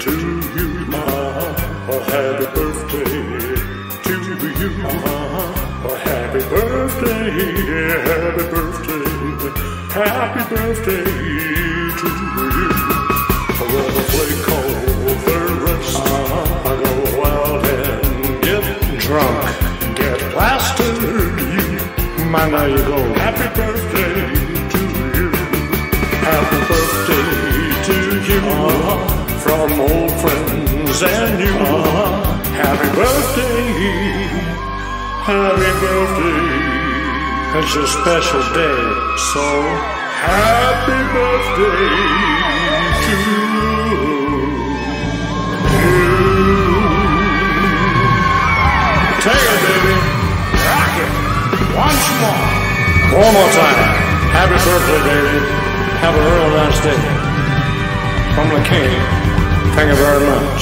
to you. A happy birthday to you. A happy birthday, happy birthday, happy birthday to you. When the flake over rest, I go out and get drunk, get plastered. You, man, now you go. Happy birthday to you. Happy birthday to you. From old friends and you. Happy birthday, happy birthday. It's a special day, so happy birthday to you. Take it, baby. Rock it. Once more. One more time. Happy birthday, baby. Have a real nice day. From the king. Thank you very much.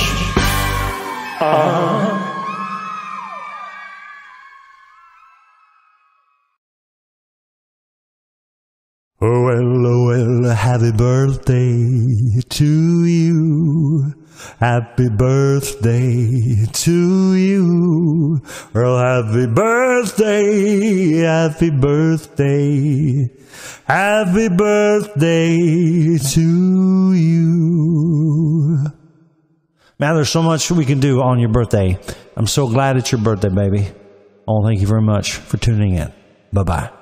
Oh well, happy birthday to you. Happy birthday to you. Well, happy birthday, happy birthday, happy birthday to you. Man, there's so much we can do on your birthday. I'm so glad it's your birthday, baby. Oh, thank you very much for tuning in. Bye-bye.